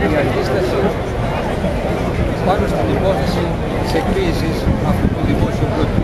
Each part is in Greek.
η αντίσταση πάνω στην υπόθεση της εκποίησης αυτού του δημόσιου πλούτου.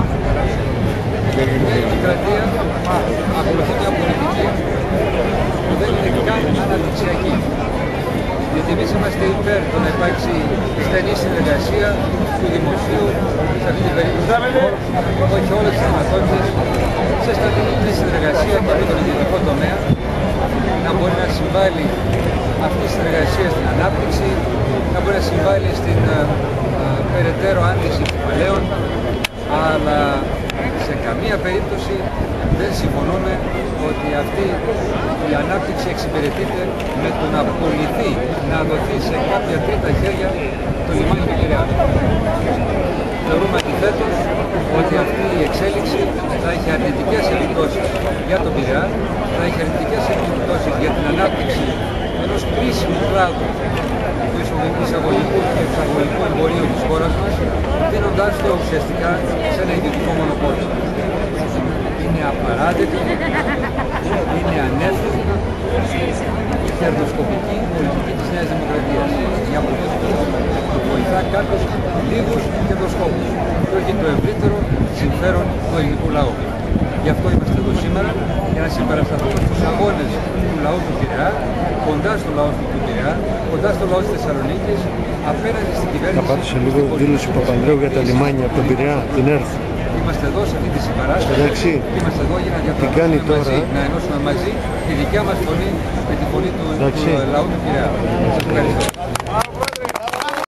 Η Νέα Δημοκρατία ακολουθεί μια πολιτική που δεν είναι καν αναπτυξιακή. Γιατί εμείς είμαστε υπέρ του να υπάρξει στενή συνεργασία του δημοσίου, σε αυτή την περίπτωση, όχι όλες τις δυνατότητες, σε στρατηγική συνεργασία και με τον ιδιωτικό τομέα, να μπορεί να συμβάλλει αυτή η συνεργασία στην ανάπτυξη, να μπορεί να συμβάλλει στην περαιτέρω άνθηση κεφαλαίων, αλλά σε καμία περίπτωση δεν συμφωνούμε ότι αυτή η ανάπτυξη εξυπηρετείται με το να πουληθεί, να δοθεί σε κάποια τρίτα χέρια το λιμάνι του Πειραιά. Θεωρούμε αντιθέτως ότι αυτή η εξέλιξη θα έχει αρνητικές επιπτώσεις για τον Πειραιά, θα έχει αρνητικές επιπτώσεις για την ανάπτυξη ενός κρίσιμου κλάδου του εισαγωγικού και εξαγωγικού εμπορίου της χώρας μας, δίνοντάς το ουσιαστικά σε ένα ιδιωτικό μονοπόλιο. Είναι απαράδεκτη, είναι ανεύθυνη η κερδοσκοπική πολιτική της Νέας Δημοκρατίας. Μια πολιτική που βοηθά κάποιους λίγους κερδοσκόπους και όχι το ευρύτερο συμφέρον του ελληνικού λαού. Γι' αυτό είμαστε εδώ σήμερα, για να συμπαρασταθούμε στους αγώνες του λαού του Πειραιά, κοντά στο λαό του Πειραιά, κοντά στο λαό της Θεσσαλονίκης, απέναντι στην κυβέρνηση. Θα πάτησε λίγο δήλωση Παπανδρέου για τα λιμάνια από τον Πειραιά, την ΕΡΘ. Είμαστε εδώ σε αυτή τη συμπαράσταση. Είμαστε εδώ για να διαπραγματεύσουμε μαζί, να ενώσουμε μαζί τη δικιά μας φωνή με τη φωνή του λαού του Πειραιά. Σας ευχαριστώ.